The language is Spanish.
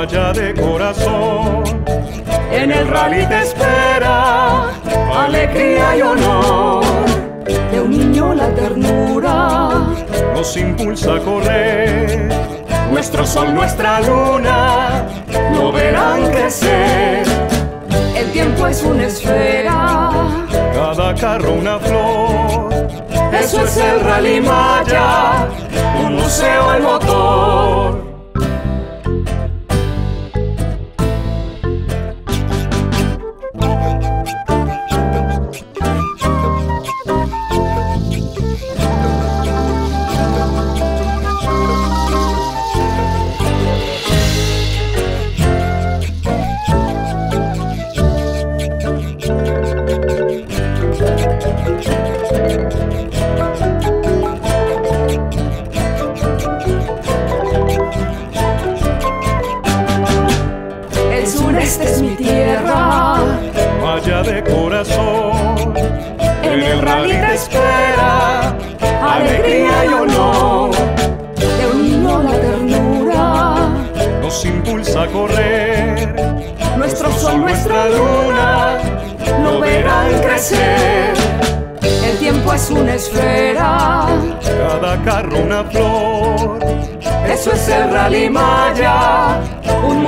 vaya de corazón. En el rally te espera alegría y honor. De un niño la ternura nos impulsa a correr. Nuestro sol, nuestra luna lo verán crecer. El tiempo es una esfera, Cada carro una flor. eso es el Rally Maya, un museo al motor. El sureste es mi tierra, Vaya de corazón. en el rally te espera alegría y honor. De un niño la ternura, Nos impulsa a correr. nuestro sol, nuestra luna lo verán crecer. El tiempo es una esfera, Cada carro una flor. eso es el Rally Maya, un